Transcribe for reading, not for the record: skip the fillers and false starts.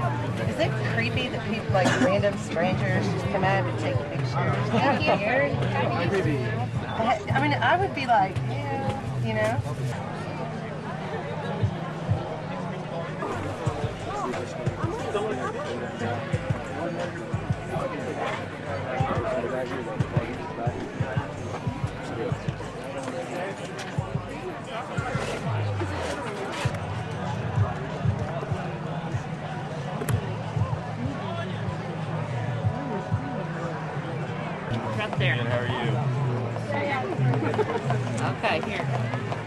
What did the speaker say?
Is it creepy that people, like random strangers, just come out and take pictures? Out here? I mean, I would be like, yeah, you know? Right there. How are you? Okay, here.